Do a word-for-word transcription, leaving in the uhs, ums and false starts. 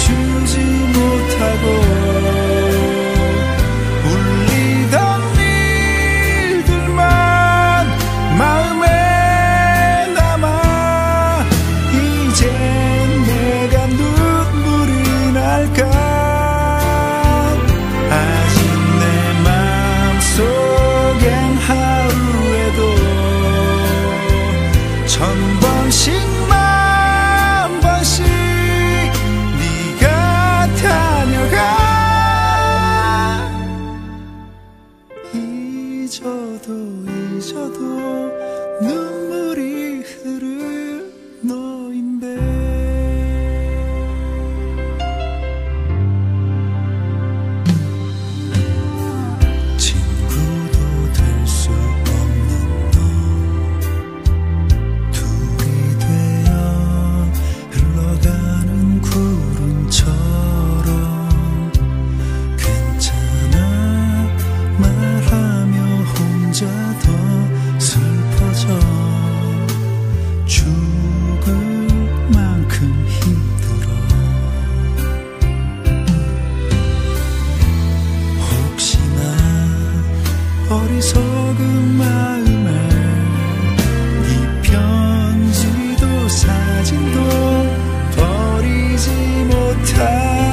주지 못하고 울리던 일들만 마음에 남아 이젠 내가 눈물이 날까 아직 내 마음속엔 하루에도 천 번씩 만 번씩 네가 다녀가 잊어도 잊어도 눈물이 흐를 너인데 친구도 될 수 없는 너 둘이 되어 흘러가는 구름처럼 괜찮아 말하며 혼자 더 슬퍼져 죽을 만큼 힘들어 혹시나 어리석은 마음에 네 편지도 사진도 버리지 못할